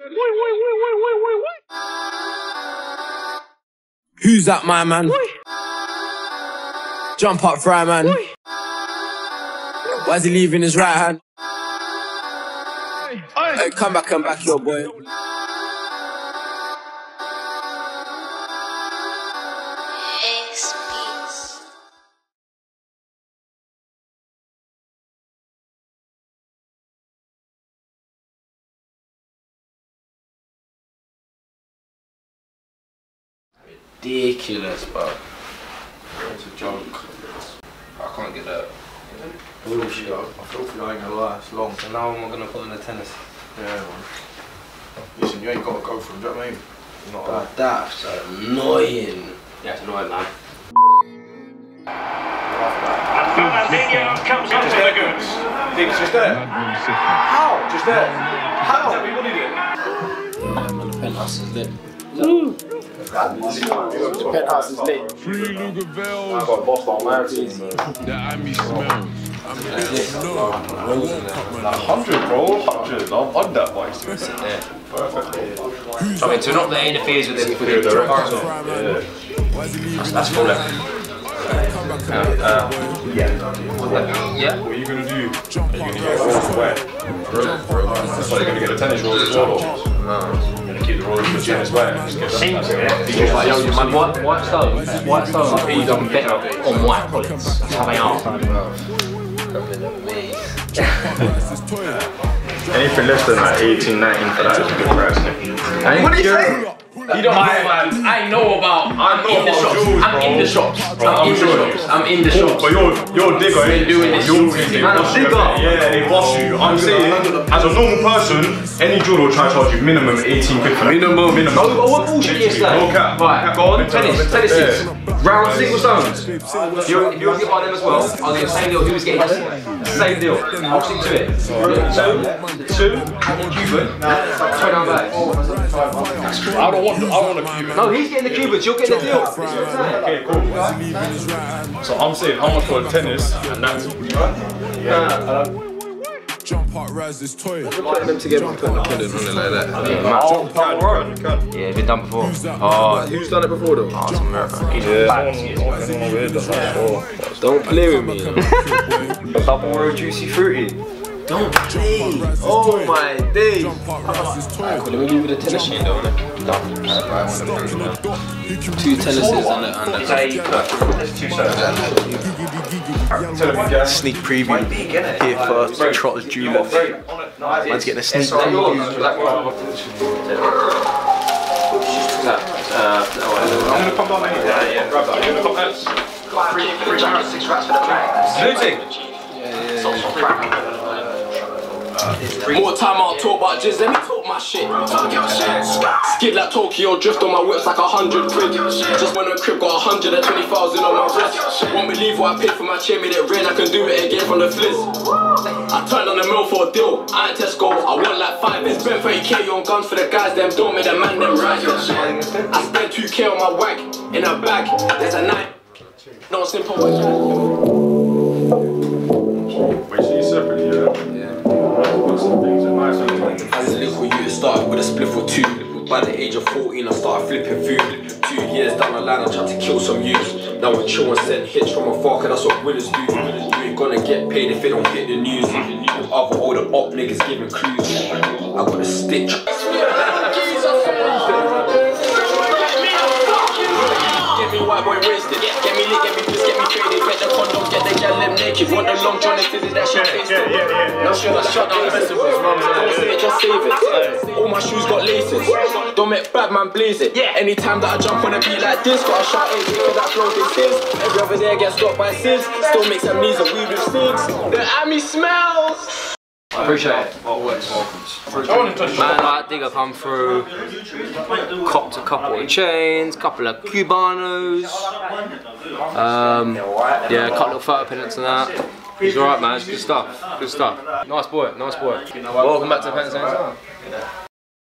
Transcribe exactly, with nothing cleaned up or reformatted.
Who's that, my man? Jump up, fry man. Why's he leaving his right hand? Hey, come back, come back, your boy. Ridiculous, bro. It's a joke. I can't get that. Bullshit. I feel for you, I ain't gonna lie, it's long. So now I'm gonna put on the tennis. Yeah, man. Listen, you ain't gotta go for them, do you know what I mean? Not God, that's annoying. Yeah, it's annoying, man. Ronaldinho comes into the goods. Diggs, just there. How? Just there. How? What did you do? Yeah, man, the penthouse is lit. The penthouse is lit. Free Lugerville. I got bossed on my team. The Amy smells. I'm like one hundred, bro. one hundred. I'm on that bike. Perfect. I mean, to not let interferes with them for the cars on. Yeah. That's, that's full left. Uh, uh, yeah. Yeah? What are you going to do? Are you going to get rolls wet? That's why you're going to get the tennis rolls as well. No. You're going to keep the rolls with the tennis wet. Seems it. Like, yo, man, white, white stones, white stones are done better on white bullets. That's how they are. Anything less than like eighteen, nineteen for that is a good price. What did you say? You don't know, man. I know about. I'm in the shops. I'm in the shops. I'm in the shops. I'm in the shops. But you're you're Digga, ain't you? You're Digga. Yeah, they boss you. I'm saying, as a normal person, any jeweler will try to charge you minimum eighteen quid for that. Minimum, minimum. Oh, what bullshit yesterday? No cap. Right, go on. Tennis, tennis six. Round single stones. If you if you want to get by them as well, I'll do the same deal. He was getting the same deal. I'll stick to it. Two, two, Cuban. twenty-nine bags. I don't want. I want a Cuban. No, he's getting the Cubans, you're getting the deal. Okay, cool. So I'm saying how much for tennis and that's Yeah. Jump out, rise this toy. Putting them together and putting the pudding on it like that. Yeah, oh, can, can, can. yeah, been done before. Oh, who's done it before though? Oh, it's America. Yeah, don't play with me. Double roll juicy fruity. Don't play. Oh my days. Alright, cool, let me give you the tennis chain though. Two tennises and the and the Two sets. sneak preview here for Trotters Jewellers. Man's getting a sneak preview. I'm gonna come down here. Yeah, yeah. Grab that. You're gonna come next. Three, three hundred, six rats for the bag. Looting. More time I'll talk about jizz, let me talk my shit. Skid like Tokyo, drift on my whips like a hundred quid. Just when a crib got a hundred and twenty thousand on my wrist. Won't believe what I paid for my chain, made it rain, I can do it again from the fliz. I turned on the mill for a deal, I ain't Tesco, I want like five, it's spent thirty K on guns for the guys, them don't make the man them right. I spent two K on my wag, in a bag, there's a night. No simple way. Wait, so you separately, yeah? As a little youth, started with a spliff or two. By the age of fourteen, I started flipping food. Two years down the line, I tried to kill some youths. Now I chill and send hits from afar, cause that's what winners do. You ain't gonna get paid if it don't hit the news. With other older op niggas giving clues. I got a stitch. Get me white boy wasted. Get me lit, get me pissed, get me traded. Get the condom, get the gal them naked. Want the long john and fizzy, that shit tastes. Yeah, yeah, yeah. Now should I shut down festivals? Don't say it, just save it. All my shoes got laces. Don't make bad man blaze it. Anytime that I jump on a beat like this, gotta shout it because that flow this is. Every other day I get stopped by Sids. Still makes amnesia weed with sticks. The Amy smells. I appreciate it. Oh, Man like Digga come through, copped a couple of chains, couple of Cubanos, um, yeah, a couple of photo pennants and that. He's alright man, good stuff, good stuff. Nice boy, nice boy. Welcome back to the Pen Same Time.